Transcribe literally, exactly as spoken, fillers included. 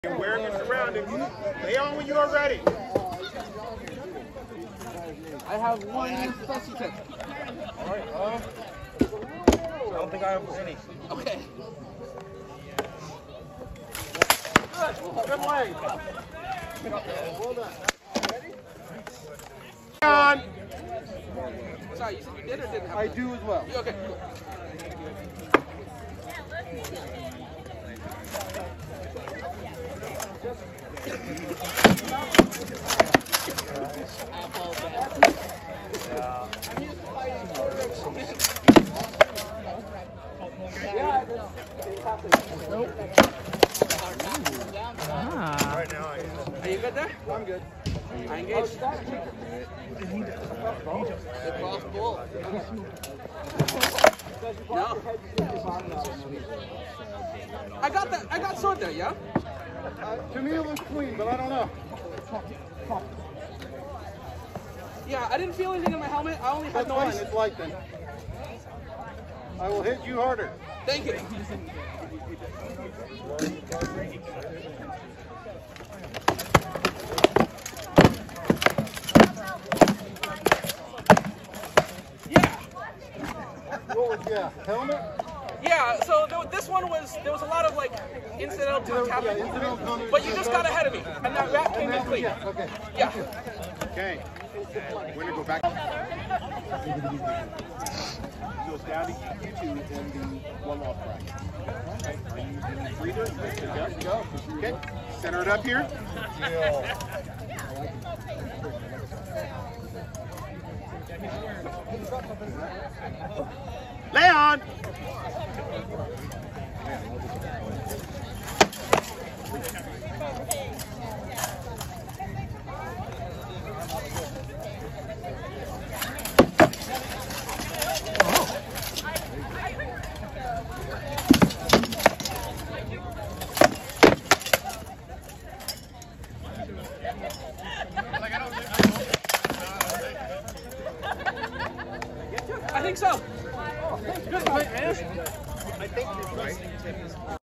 Aware of your surroundings. Lay on when you are ready. I have one special tip. Alright, uh, I don't think I have any. Okay. Good. Good leg. Well done. Ready? On. Sorry, you said you did or didn't have I that? do as well. You- Okay, cool. Ah. Right now, I Are you good there? I'm good. I engaged. The cross ball. No. I got that. I got sword there, yeah? Uh, to me, it looks clean, but I don't know. Yeah, I didn't feel anything in my helmet. I only had That's fine. noise. It's light then. I will hit you harder. Thank you. Yeah. What was yeah? Helmet? Yeah, so th this one was, there was a lot of like incidental to Yeah, happen, incidental coming. but you just got ahead of me, and that wrap came in clean. Yeah, okay. Yeah. Okay. We're gonna go back. Goes down to you two in the one off track. Okay. Are you the breather? Yes, go. Okay. Center it up here. Lay on. I think so. Good fight, man. I think this right.